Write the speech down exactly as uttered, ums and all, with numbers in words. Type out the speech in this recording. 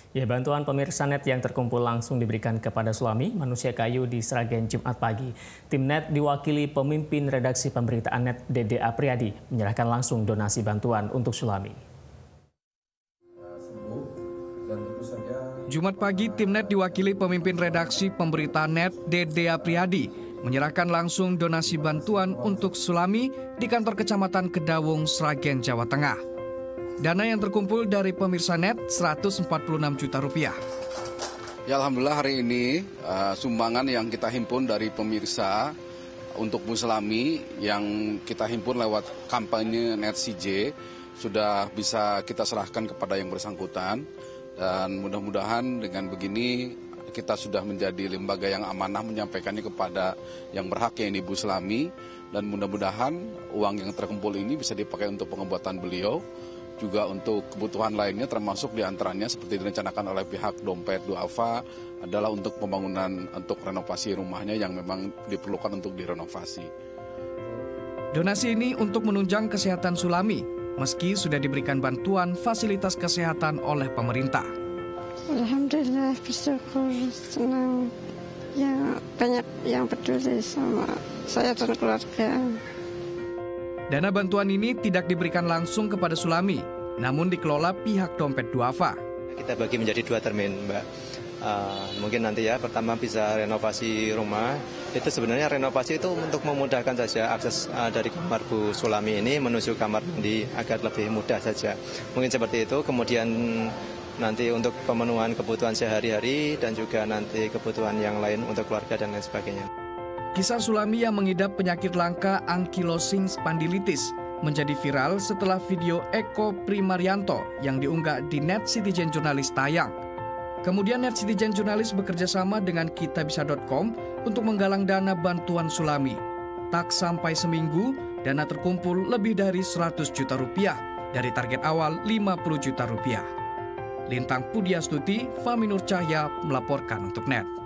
Ya, bantuan pemirsa Net yang terkumpul langsung diberikan kepada Sulami, manusia kayu di Sragen Jumat pagi. Tim Net diwakili pemimpin redaksi pemberitaan Net Dede Apriyadi menyerahkan langsung donasi bantuan untuk Sulami. Jumat pagi, tim Net diwakili pemimpin redaksi pemberitaan Net Dede Apriyadi menyerahkan langsung donasi bantuan untuk Sulami di kantor Kecamatan Kedawung, Sragen, Jawa Tengah. Dana yang terkumpul dari pemirsa Net seratus empat puluh enam juta rupiah. Ya, alhamdulillah hari ini uh, sumbangan yang kita himpun dari pemirsa untuk Bu Sulami yang kita himpun lewat kampanye Net C J sudah bisa kita serahkan kepada yang bersangkutan, dan mudah-mudahan dengan begini kita sudah menjadi lembaga yang amanah menyampaikannya kepada yang berhak, yaitu Bu Sulami, dan mudah-mudahan uang yang terkumpul ini bisa dipakai untuk pengobatan beliau, juga untuk kebutuhan lainnya, termasuk diantaranya seperti direncanakan oleh pihak Dompet Duafa adalah untuk pembangunan untuk renovasi rumahnya yang memang diperlukan untuk direnovasi. Donasi ini untuk menunjang kesehatan Sulami, meski sudah diberikan bantuan fasilitas kesehatan oleh pemerintah. Alhamdulillah, bersyukur, senang. Ya, banyak yang peduli sama saya dan keluarga. Dana bantuan ini tidak diberikan langsung kepada Sulami, namun dikelola pihak Dompet Duafa. Kita bagi menjadi dua termin, Mbak. Uh, mungkin nanti ya, pertama bisa renovasi rumah. Itu sebenarnya renovasi itu untuk memudahkan saja akses uh, dari kamar Bu Sulami ini menuju kamar mandi agar lebih mudah saja. Mungkin seperti itu. Kemudian nanti untuk pemenuhan kebutuhan sehari-hari dan juga nanti kebutuhan yang lain untuk keluarga dan lain sebagainya. Kisah Sulami yang mengidap penyakit langka ankylosing spondylitis menjadi viral setelah video Eko Primarianto yang diunggah di Net Citizen Jurnalis tayang. Kemudian Net Citizen Jurnalis bekerja sama dengan kitabisa dot com untuk menggalang dana bantuan Sulami. Tak sampai seminggu, dana terkumpul lebih dari seratus juta rupiah dari target awal lima puluh juta rupiah. Lintang Pudiastuti, Fahmi Nur Cahya melaporkan untuk Net.